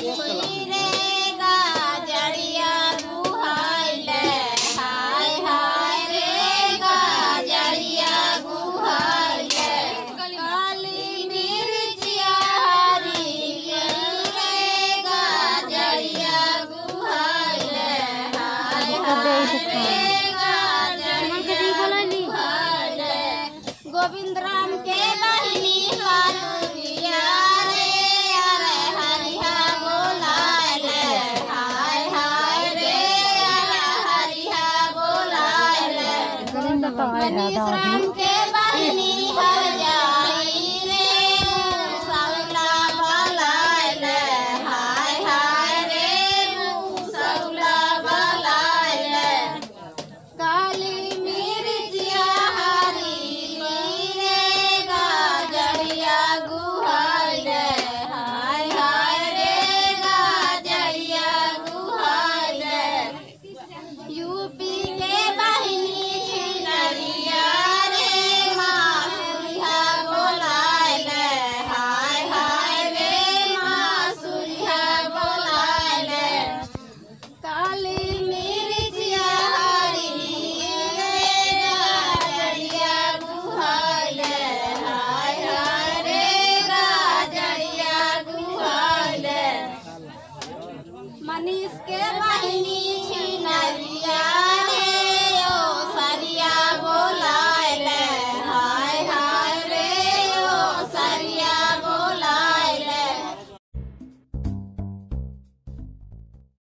रे गाजरिया गुहाइले हाय हाय रे गाजरिया गुहाइले काली मिर्चिया हरियर रे गाजरिया गुहाइले हाय हाय रे गाजरिया गुहाइले गोविंद राम के बहिनी हालुरिया रे अरे हरिया बोलाइले हाय हाय रे अरे हरिया बोलाइले मनीष राम